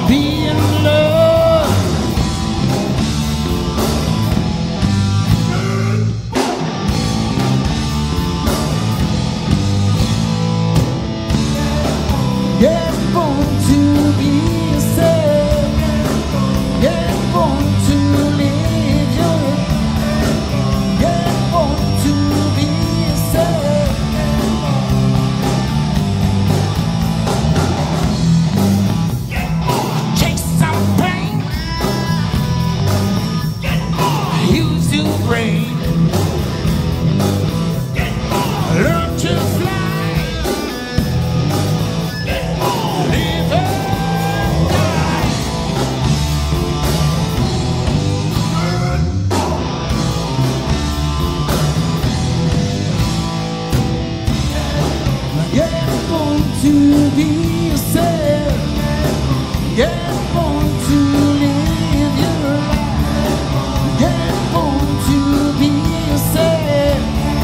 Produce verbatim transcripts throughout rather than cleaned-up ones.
be in love. Yeah, born to be yourself. Yeah, born to live your life. Yeah, born to be yourself. Chase some pain. Use your brain. Learn to fly. To be yourself, get born to live your life, get born to be yourself.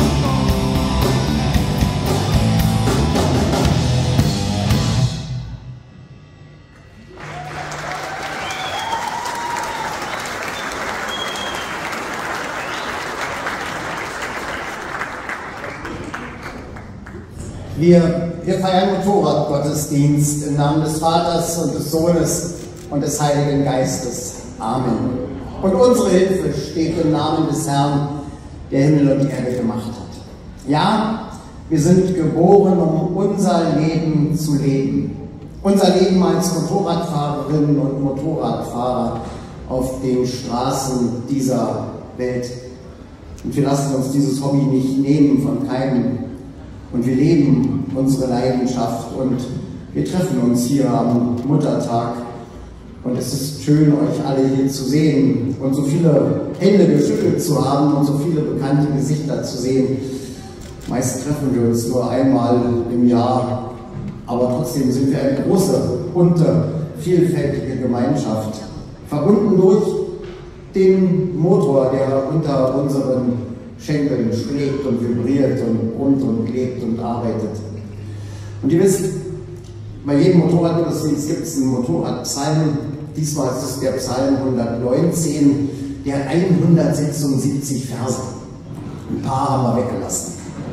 Wir, wir feiern Motorradgottesdienst im Namen des Vaters und des Sohnes und des Heiligen Geistes. Amen. Und unsere Hilfe steht im Namen des Herrn, der Himmel und die Erde gemacht hat. Ja, wir sind geboren, um unser Leben zu leben. Unser Leben als Motorradfahrerinnen und Motorradfahrer auf den Straßen dieser Welt. Und wir lassen uns dieses Hobby nicht nehmen von keinem. Und wir leben unsere Leidenschaft und wir treffen uns hier am Muttertag. Und es ist schön, euch alle hier zu sehen und so viele Hände geschüttelt zu haben und so viele bekannte Gesichter zu sehen. Meist treffen wir uns nur einmal im Jahr, aber trotzdem sind wir eine große, bunte, vielfältige Gemeinschaft. Verbunden durch den Motor, der unter unseren Schenkeln schlägt und vibriert und brummt und lebt und arbeitet. Und ihr wisst, bei jedem Motorradgottesdienst gibt es einen Motorradpsalm. Diesmal ist es der Psalm hundertneunzehn, der hat hundertsechsundsiebzig Verse. Ein paar haben wir weggelassen.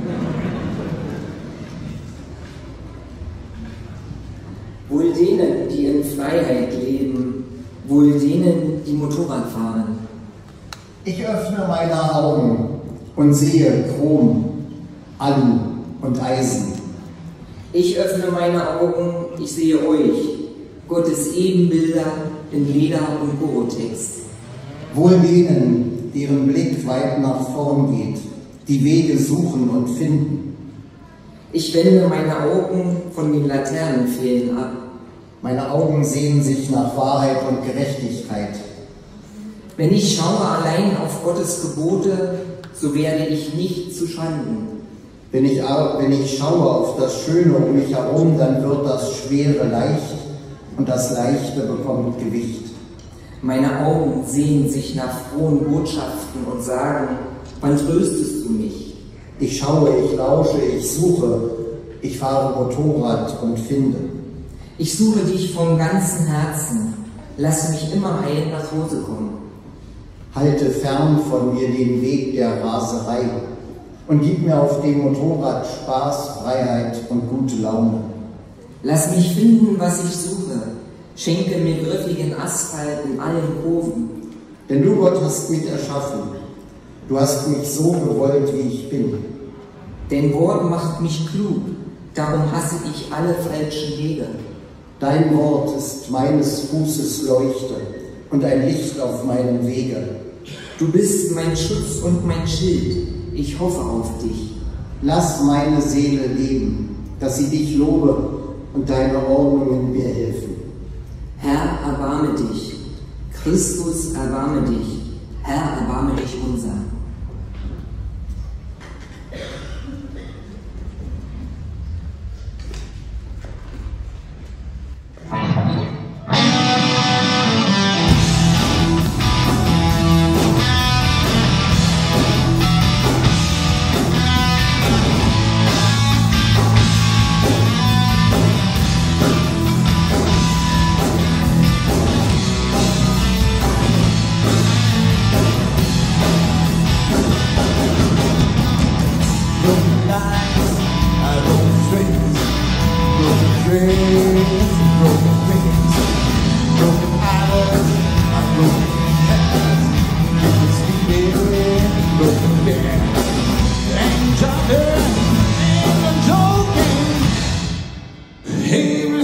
Wohl denen, die in Freiheit leben, wohl denen, die Motorrad fahren. Ich öffne meine Augen und sehe Chrom, Alu und Eisen. Ich öffne meine Augen, ich sehe euch, Gottes Ebenbilder in Leder und Gore-Tex. Wohl denen, deren Blick weit nach vorn geht, die Wege suchen und finden. Ich wende meine Augen von den Laternenpfählen ab. Meine Augen sehnen sich nach Wahrheit und Gerechtigkeit. Wenn ich schaue allein auf Gottes Gebote, so werde ich nicht zu Schanden. Wenn ich, wenn ich schaue auf das Schöne um mich herum, dann wird das Schwere leicht und das Leichte bekommt Gewicht. Meine Augen sehnen sich nach frohen Botschaften und sagen, wann tröstest du mich? Ich schaue, ich lausche, ich suche, ich fahre Motorrad und finde. Ich suche dich vom ganzen Herzen, lass mich immer heil nach Hause kommen. Halte fern von mir den Weg der Raserei und gib mir auf dem Motorrad Spaß, Freiheit und gute Laune. Lass mich finden, was ich suche. Schenke mir griffigen Asphalt in allen Kurven. Denn du, Gott, hast mich erschaffen. Du hast mich so gewollt, wie ich bin. Dein Wort macht mich klug, darum hasse ich alle falschen Wege. Dein Wort ist meines Fußes Leuchte und ein Licht auf meinem Wege. Du bist mein Schutz und mein Schild, ich hoffe auf dich. Lass meine Seele leben, dass sie dich lobe und deine Ordnungen mir helfen. Herr, erbarme dich. Christus, erbarme dich. Herr, erbarme dich unser.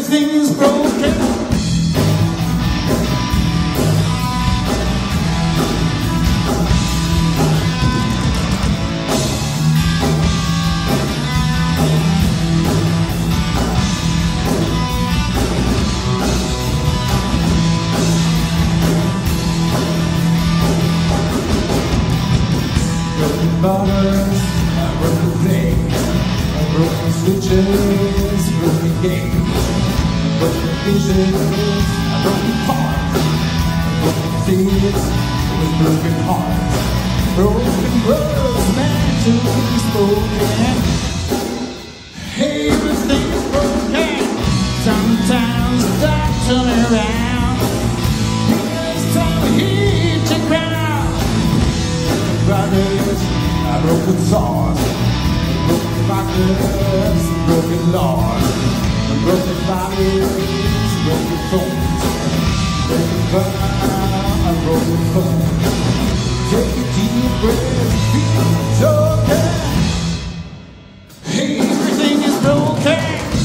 Everything is broken. Broken bars, broken things, broken switches, broken games, broken visions, broken parts, broken seeds with broken hearts, broken words meant to be spoken. Everything is broken. Sometimes stop turning around. It's time to hit the ground. Brothers, broken saws, broken boxes, broken laws, broken bodies, broken phones, broken fire, broken phones. Take a deep breath, feel okay. Everything is broken.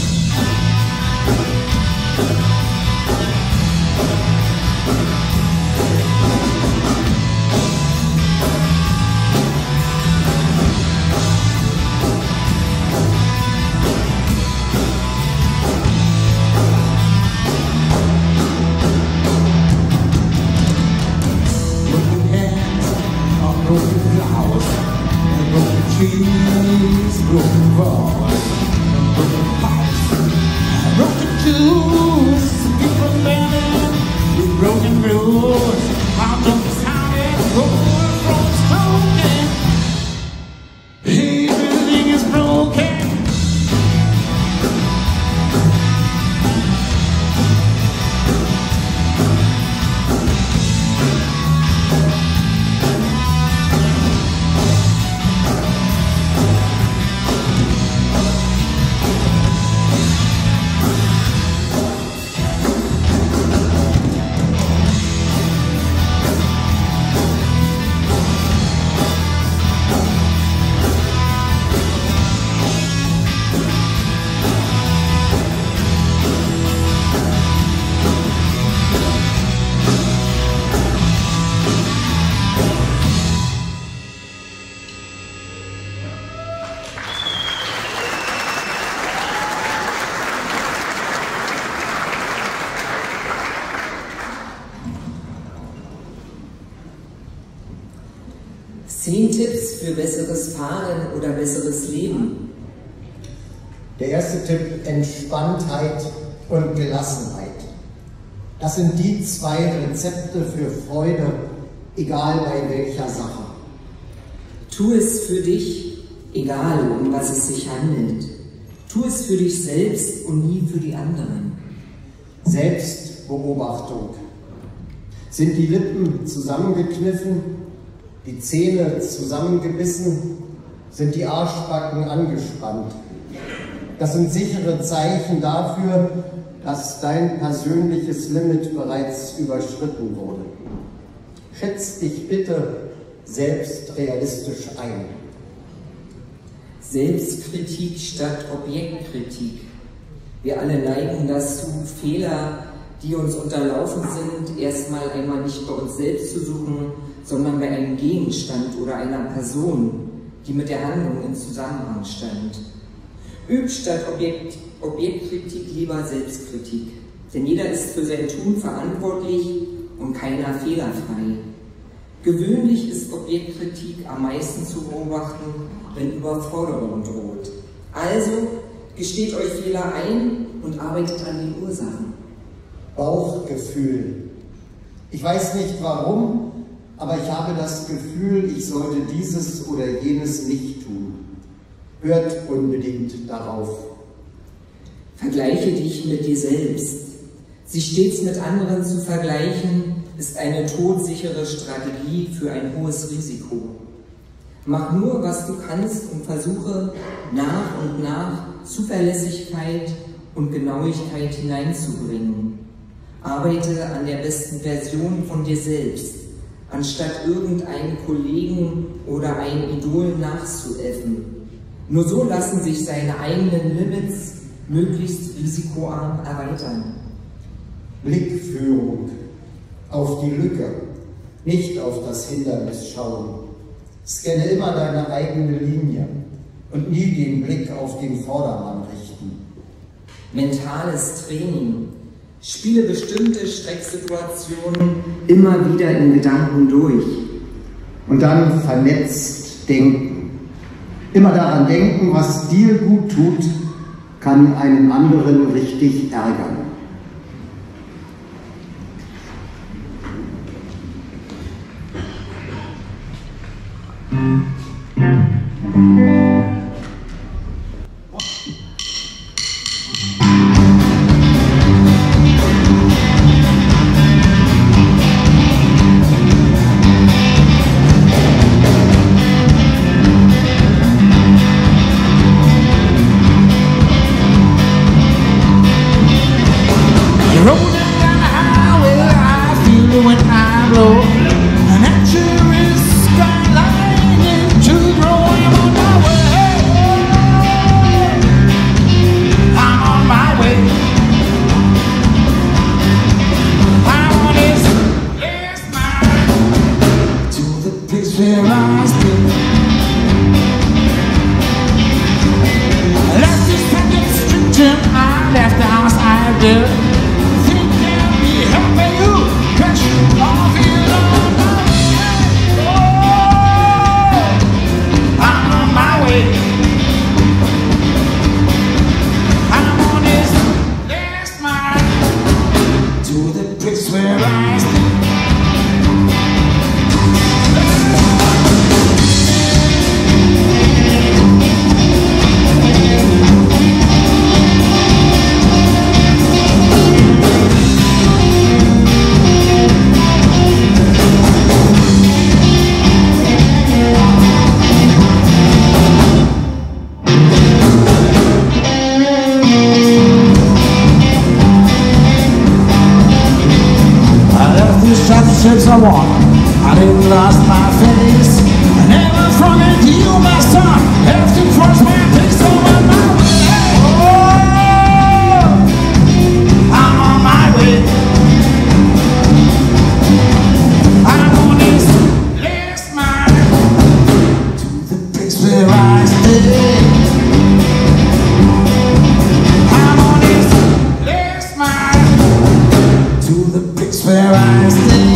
Broken flowers, broken trees, broken walls, broken pipes, broken tools, people living with broken rules. How don't how it rolls from broken. Everything is broken. Zehn Tipps für besseres Fahren oder besseres Leben. Der erste Tipp: Entspanntheit und Gelassenheit. Das sind die zwei Rezepte für Freude, egal bei welcher Sache. Tu es für dich, egal um was es sich handelt. Tu es für dich selbst und nie für die anderen. Selbstbeobachtung. Sind die Lippen zusammengekniffen? Die Zähne zusammengebissen, sind die Arschbacken angespannt. Das sind sichere Zeichen dafür, dass dein persönliches Limit bereits überschritten wurde. Schätz dich bitte selbst realistisch ein. Selbstkritik statt Objektkritik. Wir alle neigen dazu, Fehler, die uns unterlaufen sind, erstmal einmal nicht bei uns selbst zu suchen, sondern bei einem Gegenstand oder einer Person, die mit der Handlung in Zusammenhang stand. Üb statt Objekt, Objektkritik lieber Selbstkritik, denn jeder ist für sein Tun verantwortlich und keiner fehlerfrei. Gewöhnlich ist Objektkritik am meisten zu beobachten, wenn Überforderung droht. Also gesteht euch Fehler ein und arbeitet an den Ursachen. Bauchgefühl. Ich weiß nicht warum, aber ich habe das Gefühl, ich sollte dieses oder jenes nicht tun. Hört unbedingt darauf. Vergleiche dich mit dir selbst. Sich stets mit anderen zu vergleichen, ist eine todsichere Strategie für ein hohes Risiko. Mach nur, was du kannst und versuche nach und nach Zuverlässigkeit und Genauigkeit hineinzubringen. Arbeite an der besten Version von dir selbst, anstatt irgendeinen Kollegen oder einem Idol nachzuäffen. Nur so lassen sich seine eigenen Limits möglichst risikoarm erweitern. Blickführung auf die Lücke, nicht auf das Hindernis schauen. Scanne immer deine eigene Linie und nie den Blick auf den Vordermann richten. Mentales Training. Spiele bestimmte Strecksituationen immer wieder in Gedanken durch. Und dann vernetzt denken. Immer daran denken, was dir gut tut, kann einen anderen richtig ärgern. Since I walked, I didn't lost my face. I never forget you, my son. Have to cross my face on my way. Oh, I'm on my way. I'm on this last mile to the place where I stay. I'm on this last mile to the place where I stay.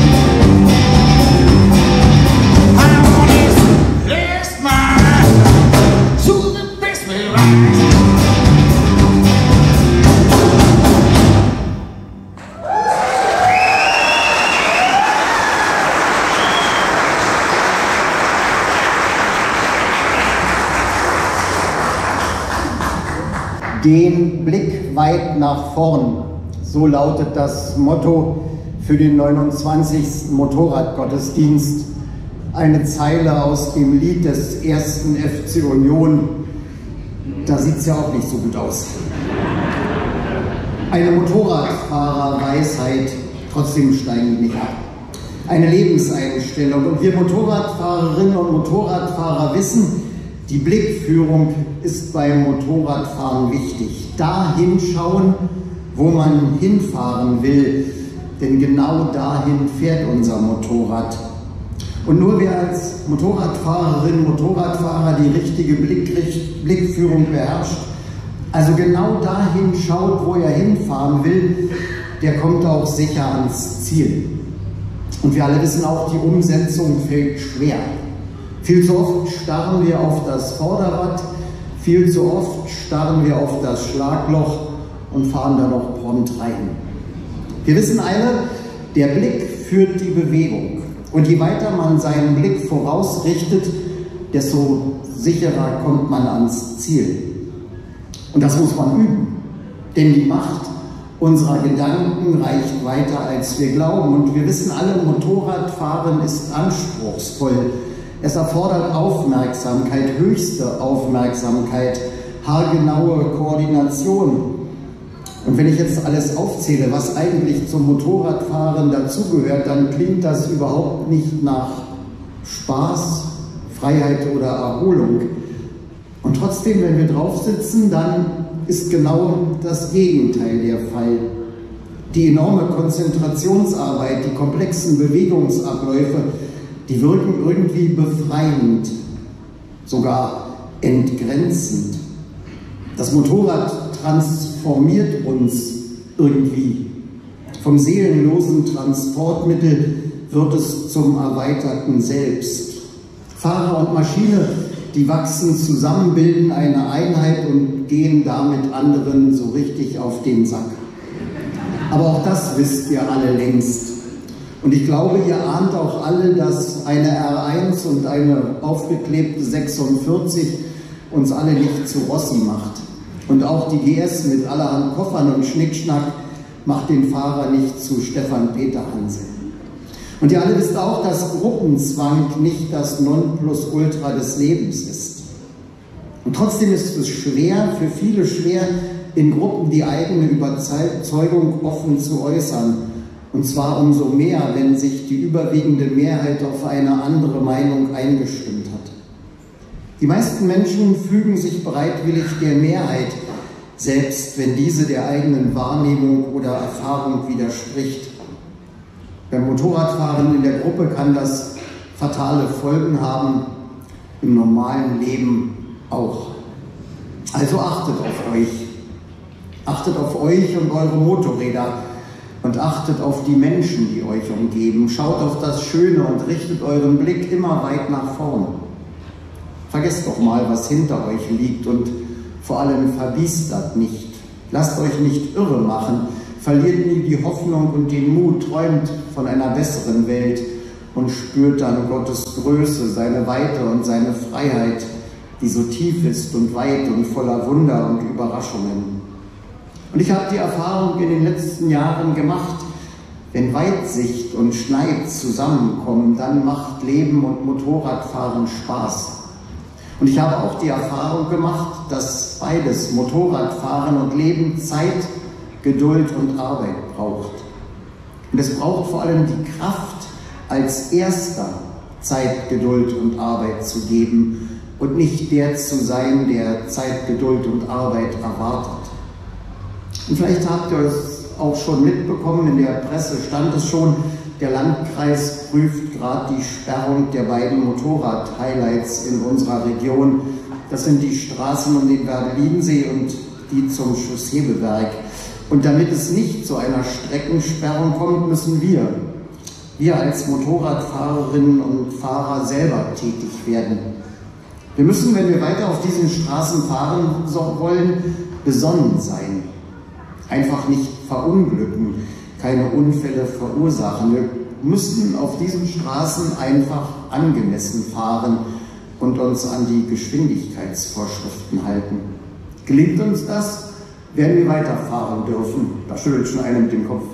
Den Blick weit nach vorn, so lautet das Motto für den neunundzwanzigsten Motorradgottesdienst. Eine Zeile aus dem Lied des ersten F C Union. Da sieht es ja auch nicht so gut aus. Eine Motorradfahrerweisheit, trotzdem steigen die nicht ab. Eine Lebenseinstellung. Und wir Motorradfahrerinnen und Motorradfahrer wissen, die Blickführung ist beim Motorradfahren wichtig. Da hinschauen, wo man hinfahren will, denn genau dahin fährt unser Motorrad. Und nur wer als Motorradfahrerin, Motorradfahrer die richtige Blick, Blickführung beherrscht, also genau dahin schaut, wo er hinfahren will, der kommt auch sicher ans Ziel. Und wir alle wissen auch, die Umsetzung fällt schwer. Viel zu oft starren wir auf das Vorderrad, viel zu oft starren wir auf das Schlagloch und fahren da noch prompt rein. Wir wissen alle, der Blick führt die Bewegung. Und je weiter man seinen Blick vorausrichtet, desto sicherer kommt man ans Ziel. Und das muss man üben, denn die Macht unserer Gedanken reicht weiter, als wir glauben. Und wir wissen alle, Motorradfahren ist anspruchsvoll. Es erfordert Aufmerksamkeit, höchste Aufmerksamkeit, haargenaue Koordination. Und wenn ich jetzt alles aufzähle, was eigentlich zum Motorradfahren dazugehört, dann klingt das überhaupt nicht nach Spaß, Freiheit oder Erholung. Und trotzdem, wenn wir drauf sitzen, dann ist genau das Gegenteil der Fall. Die enorme Konzentrationsarbeit, die komplexen Bewegungsabläufe, die wirken irgendwie befreiend, sogar entgrenzend. Das Motorrad transformiert uns irgendwie. Vom seelenlosen Transportmittel wird es zum erweiterten Selbst. Fahrer und Maschine, die wachsen zusammen, bilden eine Einheit und gehen damit anderen so richtig auf den Sack. Aber auch das wisst ihr alle längst. Und ich glaube, ihr ahnt auch alle, dass eine R eins und eine aufgeklebte sechsundvierzig uns alle nicht zu Rossi macht. Und auch die G S mit allerhand Koffern und Schnickschnack macht den Fahrer nicht zu Stefan Peter Hansen. Und ihr alle wisst auch, dass Gruppenzwang nicht das Nonplusultra des Lebens ist. Und trotzdem ist es schwer, für viele schwer, in Gruppen die eigene Überzeugung offen zu äußern. Und zwar umso mehr, wenn sich die überwiegende Mehrheit auf eine andere Meinung eingestimmt hat. Die meisten Menschen fügen sich bereitwillig der Mehrheit, selbst wenn diese der eigenen Wahrnehmung oder Erfahrung widerspricht. Beim Motorradfahren in der Gruppe kann das fatale Folgen haben, im normalen Leben auch. Also achtet auf euch. Achtet auf euch und eure Motorräder und achtet auf die Menschen, die euch umgeben. Schaut auf das Schöne und richtet euren Blick immer weit nach vorn. Vergesst doch mal, was hinter euch liegt und vor allem verbiestert nicht. Lasst euch nicht irre machen, verliert nie die Hoffnung und den Mut, träumt von einer besseren Welt und spürt dann Gottes Größe, seine Weite und seine Freiheit, die so tief ist und weit und voller Wunder und Überraschungen. Und ich habe die Erfahrung in den letzten Jahren gemacht, wenn Weitsicht und Schneid zusammenkommen, dann macht Leben und Motorradfahren Spaß. Und ich habe auch die Erfahrung gemacht, dass beides, Motorradfahren und Leben, Zeit, Geduld und Arbeit braucht. Und es braucht vor allem die Kraft, als Erster Zeit, Geduld und Arbeit zu geben und nicht der zu sein, der Zeit, Geduld und Arbeit erwartet. Und vielleicht habt ihr es auch schon mitbekommen, in der Presse stand es schon, der Landkreis prüft gerade die Sperrung der beiden Motorrad-Highlights in unserer Region. Das sind die Straßen um den Werdelin-See und die zum Chausseebewerk. Und damit es nicht zu einer Streckensperrung kommt, müssen wir, wir als Motorradfahrerinnen und Fahrer selber tätig werden. Wir müssen, wenn wir weiter auf diesen Straßen fahren wollen, besonnen sein. Einfach nicht verunglücken, keine Unfälle verursachen. Wir müssen auf diesen Straßen einfach angemessen fahren und uns an die Geschwindigkeitsvorschriften halten. Gelingt uns das, werden wir weiterfahren dürfen. Da schüttelt schon einer mit dem Kopf.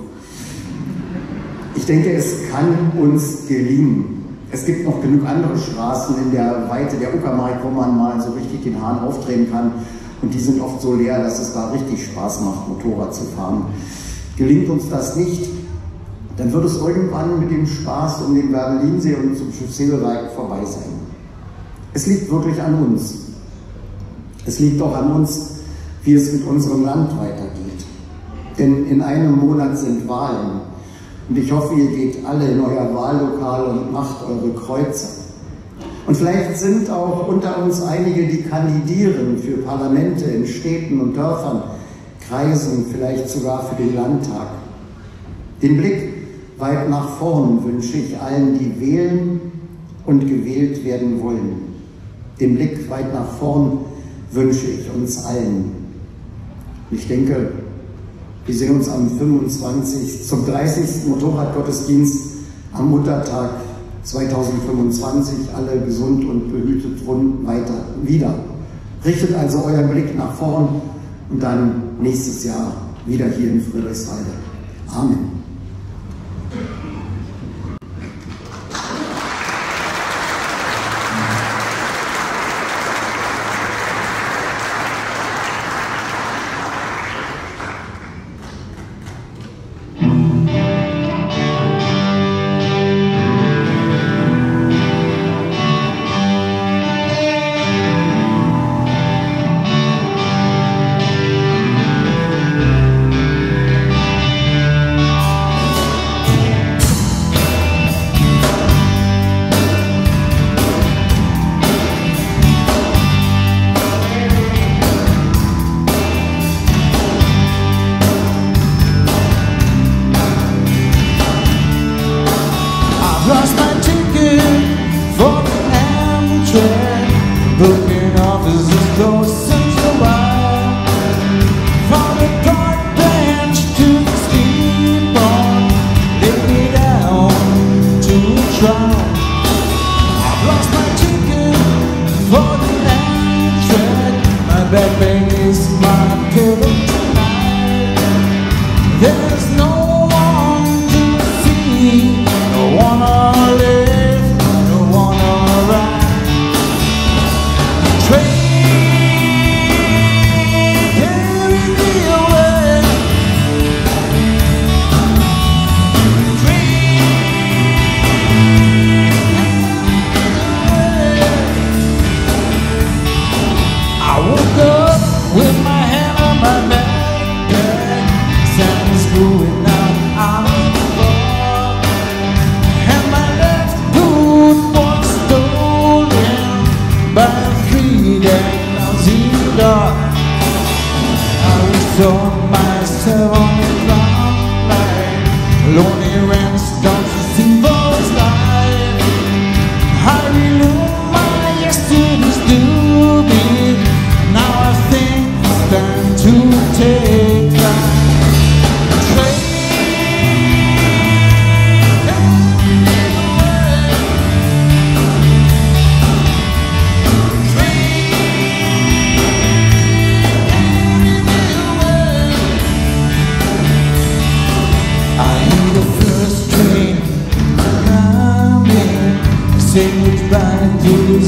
Ich denke, es kann uns gelingen. Es gibt noch genug andere Straßen in der Weite der Uckermark, wo man mal so richtig den Hahn aufdrehen kann. Und die sind oft so leer, dass es da richtig Spaß macht, Motorrad zu fahren. Gelingt uns das nicht, dann wird es irgendwann mit dem Spaß um den Werdelin-See und zum Chausseebewerk vorbei sein. Es liegt wirklich an uns. Es liegt auch an uns, wie es mit unserem Land weitergeht. Denn in einem Monat sind Wahlen. Und ich hoffe, ihr geht alle in euer Wahllokal und macht eure Kreuze. Und vielleicht sind auch unter uns einige, die kandidieren für Parlamente in Städten und Dörfern, Kreisen, vielleicht sogar für den Landtag. Den Blick weit nach vorn wünsche ich allen, die wählen und gewählt werden wollen. Den Blick weit nach vorn wünsche ich uns allen. Ich denke, wir sehen uns am fünfundzwanzigsten zum dreißigsten Motorradgottesdienst am Muttertag zweitausendfünfundzwanzig alle gesund und behütet weiter wieder. Richtet also euren Blick nach vorn und dann nächstes Jahr wieder hier in Friedrichswalde. Amen.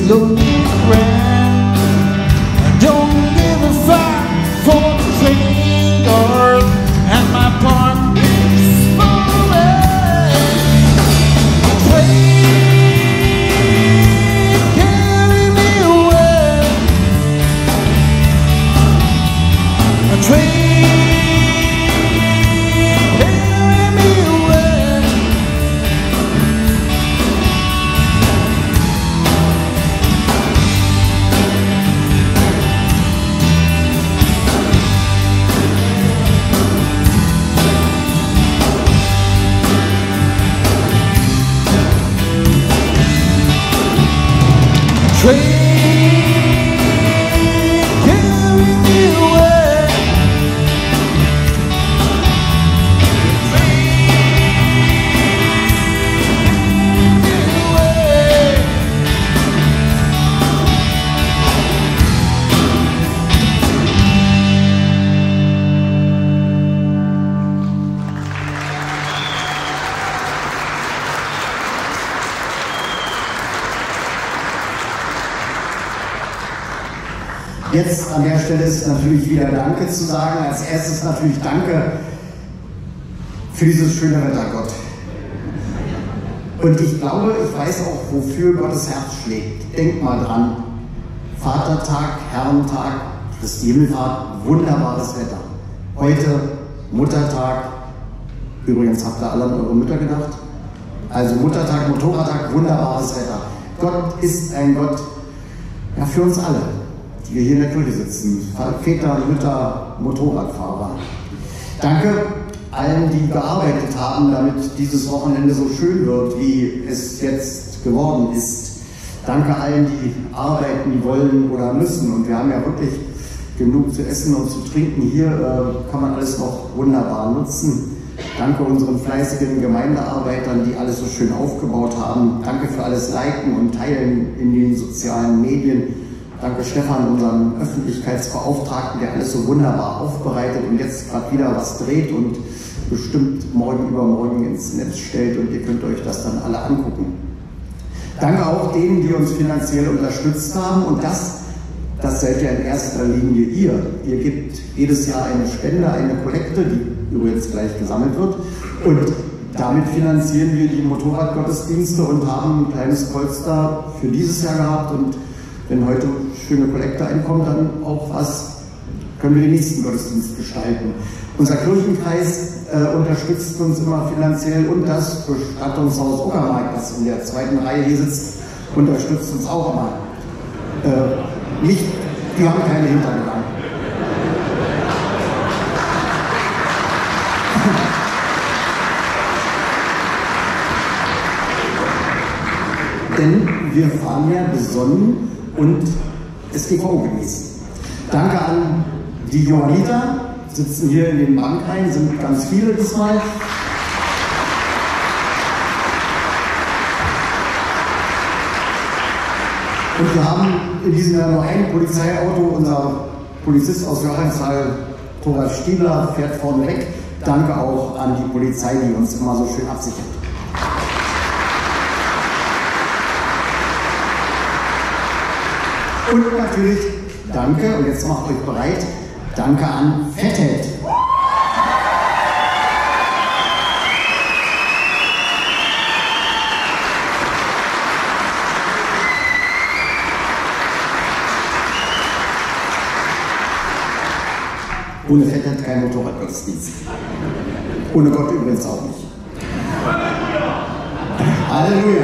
look around. I don't give a fuck for the train guard and my partner's falling. A train carry me away. A train carry me away. Train carry me away. Train carry me away. Jetzt an der Stelle ist natürlich wieder Danke zu sagen. Als erstes natürlich Danke für dieses schöne Wetter, Gott. Und ich glaube, ich weiß auch, wofür Gottes Herz schlägt. Denkt mal dran. Vatertag, Herrentag, Christi Himmelfahrt, wunderbares Wetter. Heute Muttertag. Übrigens habt ihr alle an eure Mütter gedacht. Also Muttertag, Motorradtag, wunderbares Wetter. Gott ist ein Gott, ja, für uns alle, die wir hier in der Kirche sitzen. Väter, Mütter, Motorradfahrer. Danke allen, die gearbeitet haben, damit dieses Wochenende so schön wird, wie es jetzt geworden ist. Danke allen, die arbeiten wollen oder müssen. Und wir haben ja wirklich genug zu essen und zu trinken. Hier äh, kann man alles noch wunderbar nutzen. Danke unseren fleißigen Gemeindearbeitern, die alles so schön aufgebaut haben. Danke für alles Liken und Teilen in den sozialen Medien. Danke Stefan, unserem Öffentlichkeitsbeauftragten, der alles so wunderbar aufbereitet und jetzt gerade wieder was dreht und bestimmt morgen übermorgen ins Netz stellt und ihr könnt euch das dann alle angucken. Danke auch denen, die uns finanziell unterstützt haben und das, das seid ja in erster Linie ihr. Ihr gebt jedes Jahr eine Spende, eine Kollekte, die übrigens gleich gesammelt wird und damit finanzieren wir die Motorradgottesdienste und haben ein kleines Polster für dieses Jahr gehabt und wenn heute schöne Kollekte einkommt, dann auch was können wir den nächsten Gottesdienst gestalten. Unser Kirchenkreis äh, unterstützt uns immer finanziell und das Bestattungshaus Uckermark, das in der zweiten Reihe hier sitzt, unterstützt uns auch immer. Äh, nicht, die haben keine Hintergedanken. Denn wir fahren ja besonnen und S G V genießen. Danke an die Johanniter, sitzen hier in den Bankreihen, sind ganz viele diesmal. Und wir haben in diesem Jahr nur ein Polizeiauto, unser Polizist aus Joachimsthal, Thomas Stiebler, fährt vorne weg. Danke auch an die Polizei, die uns immer so schön absichert. Und natürlich danke, und jetzt macht euch bereit, danke an Fathead. Ohne Fathead kein Motorradgottesdienst. Ohne Gott übrigens auch nicht. Halleluja!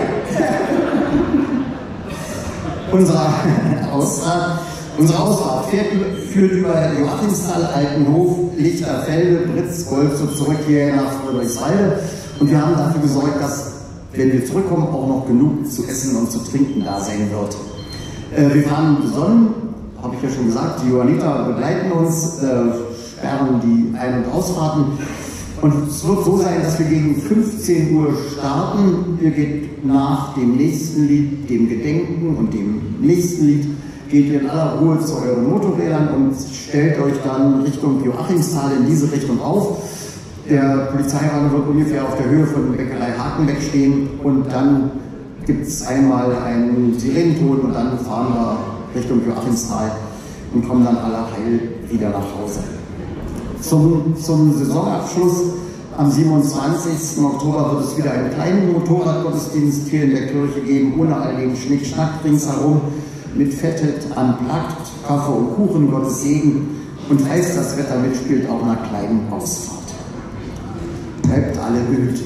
Unsere Ausfahrt, unsere Ausfahrt fährt, führt über Joachimsthal, Altenhof, Lichterfelde, Britz, Golfzug zurück hier nach Friedrichswalde. Und wir haben dafür gesorgt, dass, wenn wir zurückkommen, auch noch genug zu essen und zu trinken da sein wird. Äh, wir fahren besonnen, habe ich ja schon gesagt, die Johanniter begleiten uns, äh, sperren die Ein- und Ausfahrten. Und es wird so sein, dass wir gegen fünfzehn Uhr starten. Ihr geht nach dem nächsten Lied, dem Gedenken und dem nächsten Lied, geht ihr in aller Ruhe zu euren Motorrädern und stellt euch dann Richtung Joachimsthal in diese Richtung auf. Der Polizeiwagen wird ungefähr auf der Höhe von Bäckerei Hakenbeck stehen und dann gibt es einmal einen Sirenenton und dann fahren wir Richtung Joachimsthal und kommen dann alle heil wieder nach Hause. Zum, zum Saisonabschluss am siebenundzwanzigsten Oktober wird es wieder einen kleinen Motorradgottesdienst hier in der Kirche geben, ohne all den Schnickschnack ringsherum, mit Fettet, Unplugged, Kaffee und Kuchen, Gottes Segen und falls das Wetter mitspielt, auch einer kleinen Ausfahrt. Bleibt alle behütet.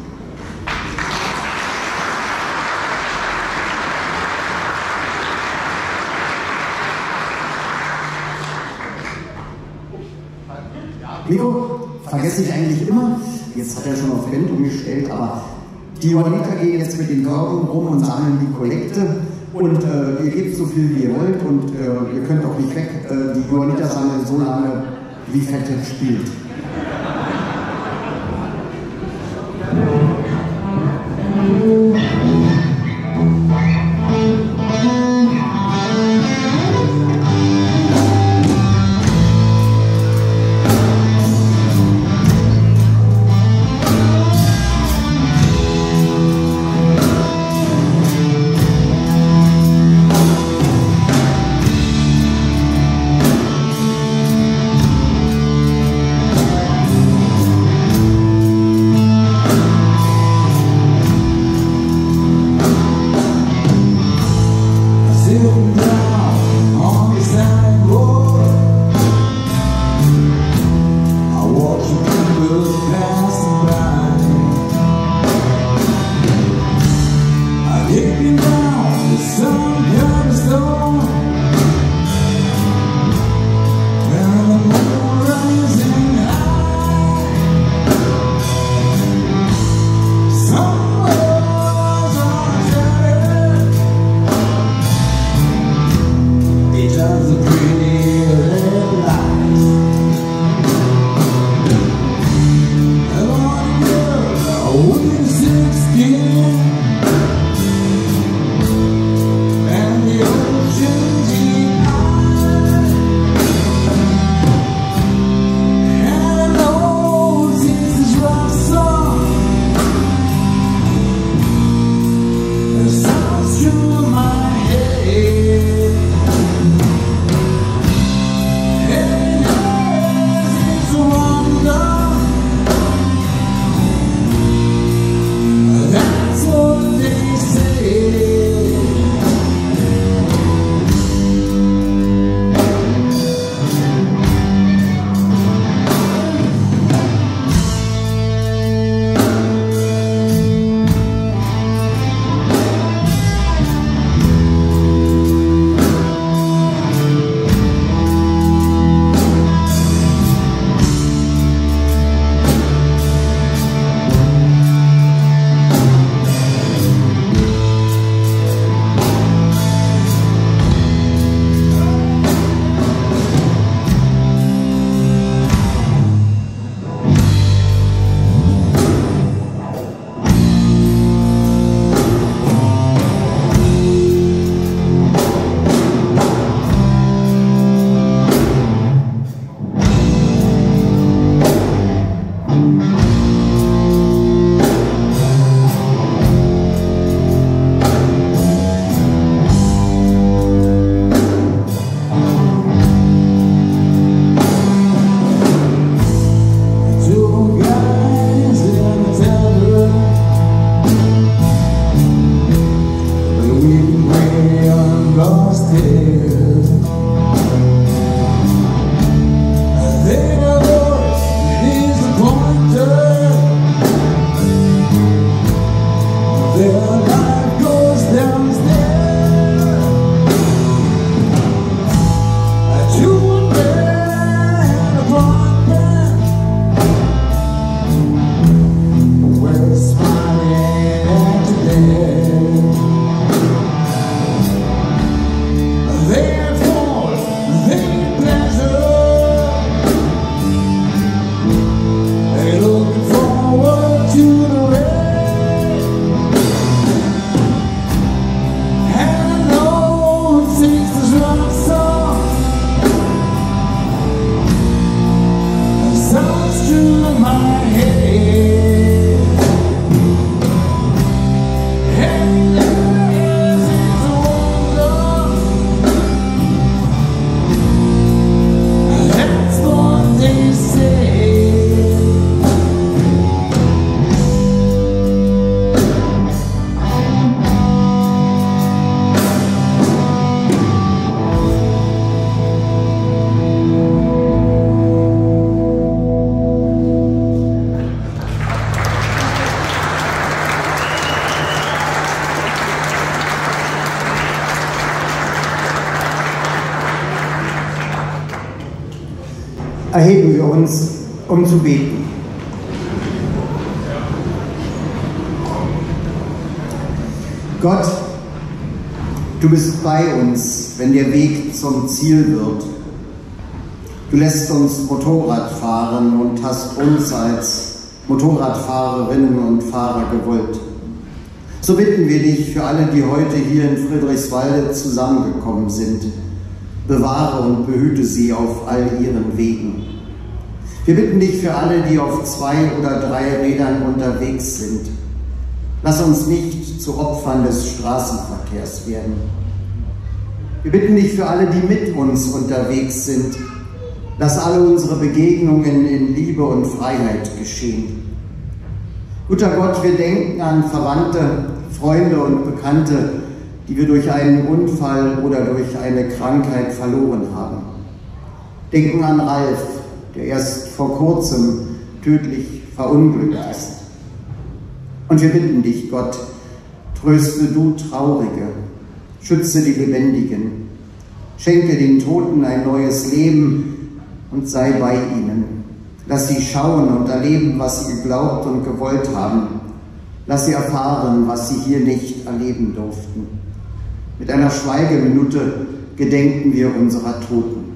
Nico, vergesse ich eigentlich immer, jetzt hat er schon auf Band umgestellt, aber die Johanniter gehen jetzt mit den Körben rum und sammeln die Kollekte und äh, ihr gebt so viel wie ihr wollt und äh, ihr könnt auch nicht weg. Äh, die Johanniter sammeln so lange, wie Fette spielt. erheben wir uns, um zu beten. Gott, du bist bei uns, wenn der Weg zum Ziel wird. Du lässt uns Motorrad fahren und hast uns als Motorradfahrerinnen und Fahrer gewollt. So bitten wir dich für alle, die heute hier in Friedrichswalde zusammengekommen sind. Bewahre und behüte sie auf all ihren Wegen. Wir bitten dich für alle, die auf zwei oder drei Rädern unterwegs sind. Lass uns nicht zu Opfern des Straßenverkehrs werden. Wir bitten dich für alle, die mit uns unterwegs sind. Lass alle unsere Begegnungen in Liebe und Freiheit geschehen. Guter Gott, wir denken an Verwandte, Freunde und Bekannte, die wir durch einen Unfall oder durch eine Krankheit verloren haben. Denken an Ralf, der erst vor kurzem tödlich verunglückt ist. Und wir bitten dich, Gott, tröste du Traurige, schütze die Lebendigen, schenke den Toten ein neues Leben und sei bei ihnen. Lass sie schauen und erleben, was sie geglaubt und gewollt haben. Lass sie erfahren, was sie hier nicht erleben durften. Mit einer Schweigeminute gedenken wir unserer Toten.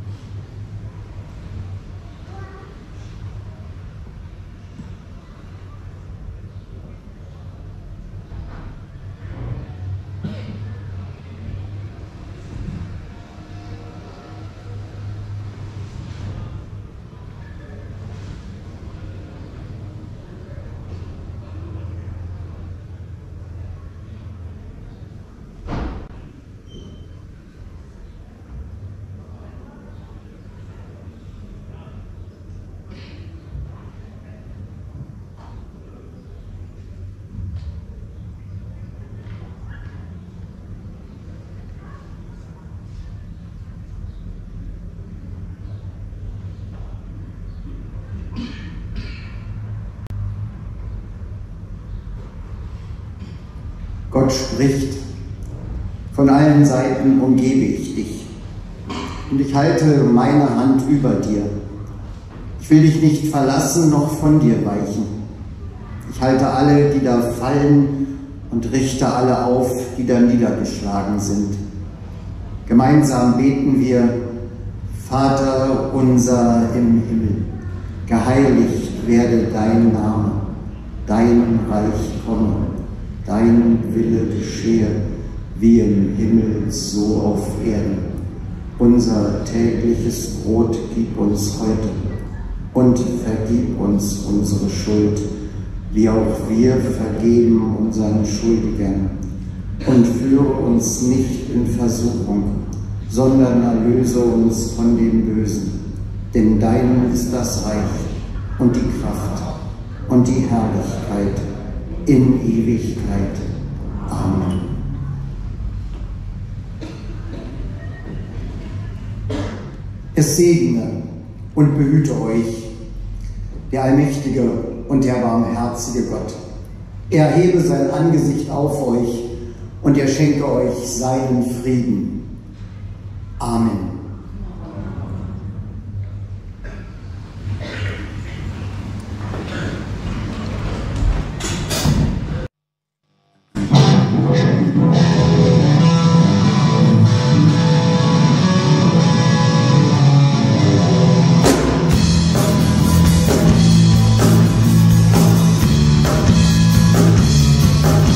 Gott spricht, von allen Seiten umgebe ich dich und ich halte meine Hand über dir. Ich will dich nicht verlassen noch von dir weichen. Ich halte alle, die da fallen und richte alle auf, die da niedergeschlagen sind. Gemeinsam beten wir: Vater unser im Himmel, geheiligt werde dein Name, dein Reich komme. Dein Wille geschehe, wie im Himmel, so auf Erden. Unser tägliches Brot gib uns heute und vergib uns unsere Schuld, wie auch wir vergeben unseren Schuldigern. Und führe uns nicht in Versuchung, sondern erlöse uns von dem Bösen. Denn dein ist das Reich und die Kraft und die Herrlichkeit in Ewigkeit. Amen. Es segne und behüte euch der allmächtige und der barmherzige Gott. Er hebe sein Angesicht auf euch und er schenke euch seinen Frieden. Amen.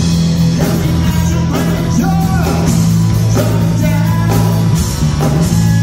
Yeah.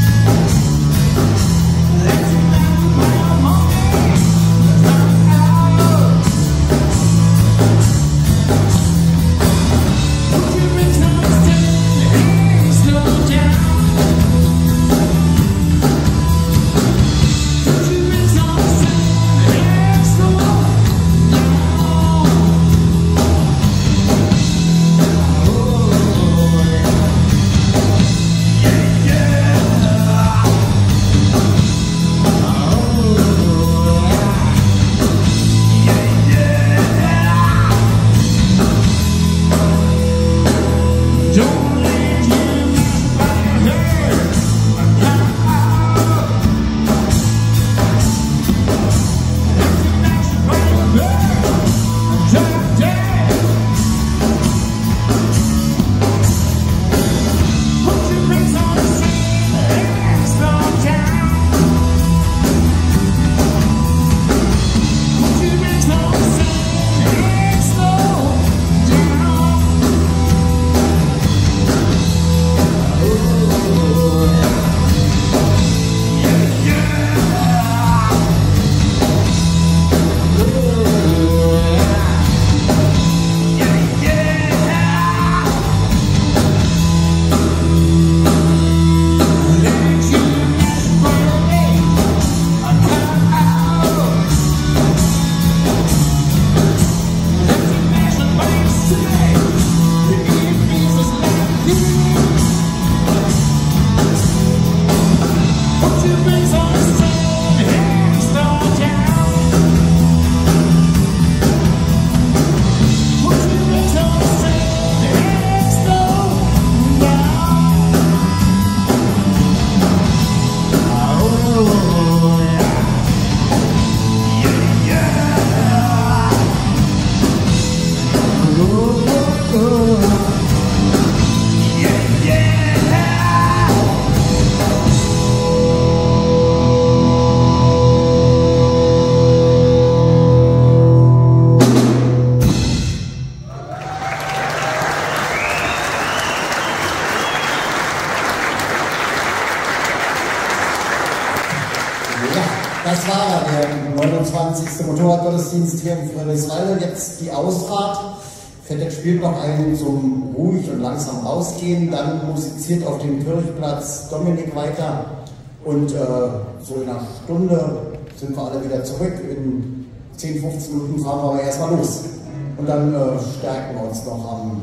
Motorradgottesdienst hier in Friedrichswalde. Jetzt die Ausfahrt. Fettek spielt noch einen zum ruhig und langsam rausgehen. Dann musiziert auf dem Kirchplatz Dominik weiter. Und äh, so in einer Stunde sind wir alle wieder zurück. In zehn, fünfzehn Minuten fahren wir aber erstmal los. Und dann äh, stärken wir uns noch am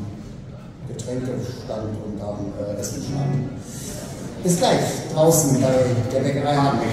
Getränkestand und am äh, Essenstand. Bis gleich draußen bei der Bäckerei Hartwig.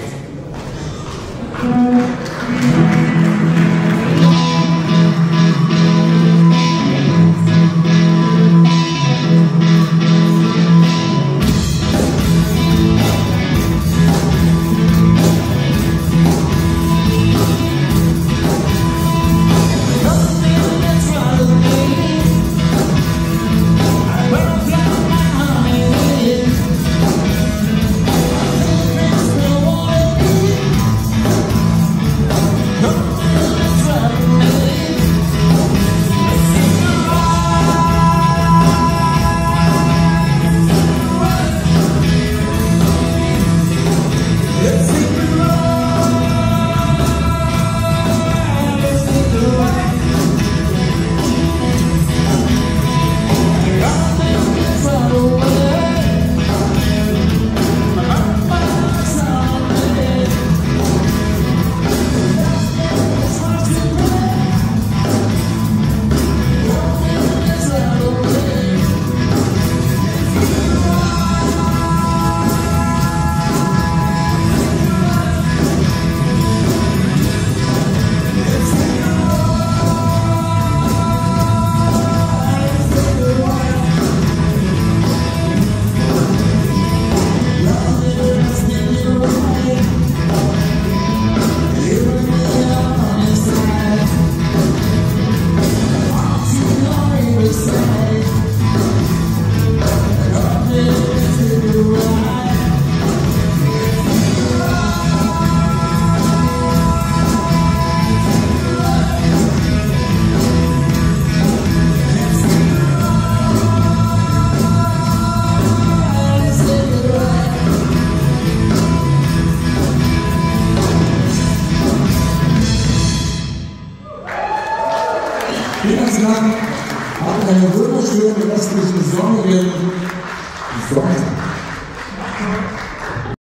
Vielen Dank, habt eine wunderschöne restliche Sonne.